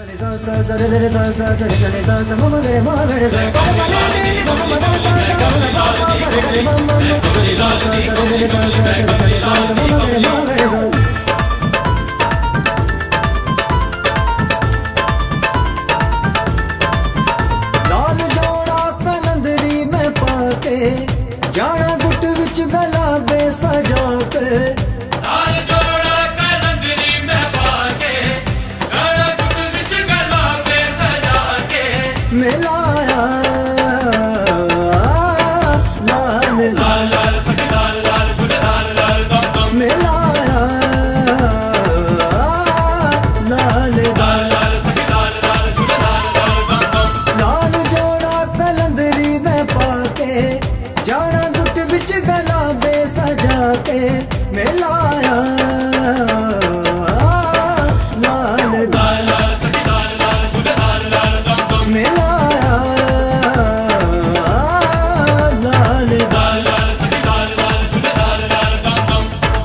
जाना गुट विच गला बे सजा के लाल जोड़ा कलंदरी में पाके जाना गुट विच गला बे सजा के मिलाया लाल लाल लाल सखी लाल लाल झूले लाल लाल दम दम मिलाया लाल लाल लाल सखी लाल लाल झूले लाल लाल दम दम लाल जोड़ा कलंदरी में पाके जाना गुट विच गला बे सजा के मिलाया लाल लाल लाल सखी लाल लाल झूले लाल लाल दम दम मिलाया लाल लाल लाल सखी लाल लाल झूले लाल लाल दम दम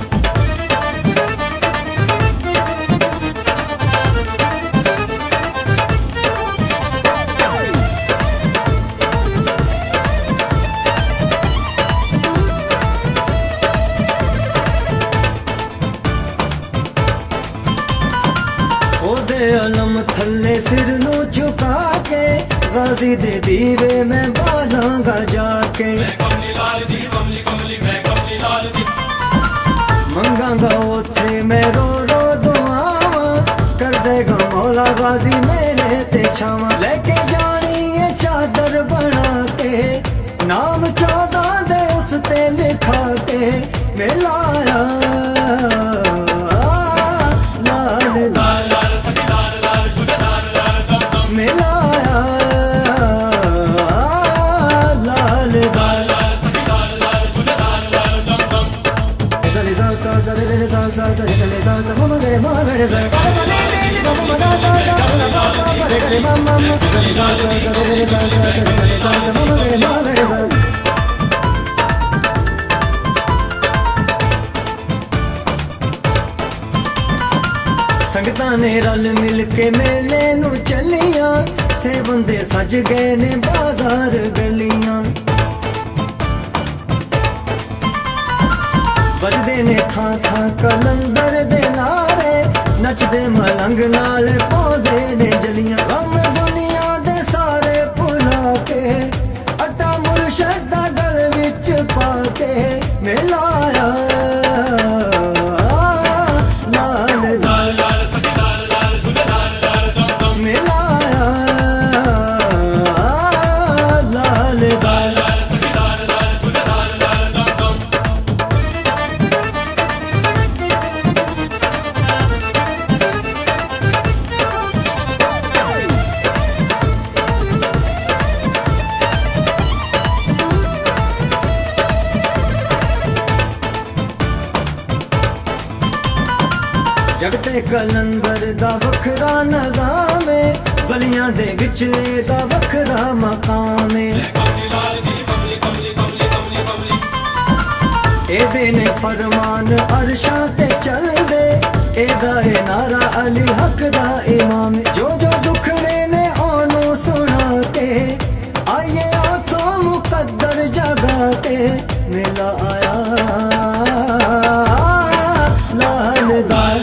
अलम थल्ले सिर नू झुका के गाजी दे दीवे में बालांगा जाके मंगांगा उथे मैं रो रो दुआवा कर देगा मौला गाजी मेरे ते छावा लेके जानी ये चादर बना के नाम 14 दे उस ते लिखा के मिलाया लाल लाल मिलाया लाल लाल लाल सखी लाल लाल झूले लाल लाल दम दम सनी सा सा सा रे रे सा सा सा रे सा सा मम रे मा रे सा रे रे मम मा दा दा दा मा रे रे मम मम सनी सा सा सा रे रे सा सा रे सा सा मम रे मा रे सा संगतां ने रल मिल के मेले नू चलियां से बंदे सज गए ने बाजार गलियां बजदे ने थां थां कलंदर दे नारे नचदे मलंग नाल पौधे ने जलियां गम दुनिया दे सारे भुला के अटा मुर्शद दा गल विच पा के मिलाया जगते कलंदर दा वखरा नज़ाम है गलियां दे विच दा वखरा मकाम है एदे ने फरमान अरशां ते चल दे एदा है नारा अली हक दा इमाम जो जो दुखड़े ने ओनू सुना के आइए तो मुकद्दर जगा के मिला आया लाल लाल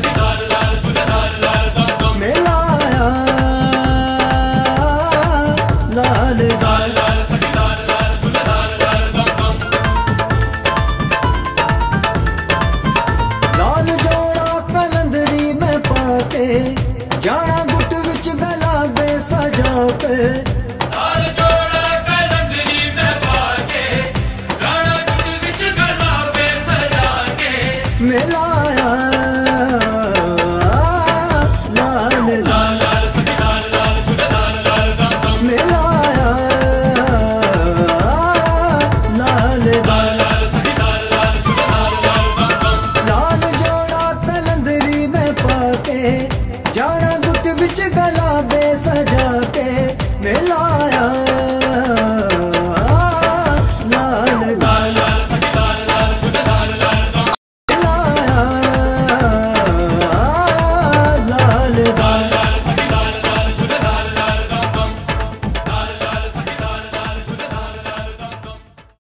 लाल लाल लाल सखी लाल लाल झूले लाल लाल दम दम लाल जोड़ा कलंदरी में पाके जाना गुट विच गला बे सजा के लाल जोड़ा कलंदरी में पाके जाना गुट विच गला बे सजा के मिलाया लाल लाल लाल सखी लाल लाल झूले लाल लाल दम दम मिलाया लाल लाल लाल सखी लाल लाल झूले लाल लाल दम दम लाल जोड़ा कलंदरी में पाके जाना गुट विच गला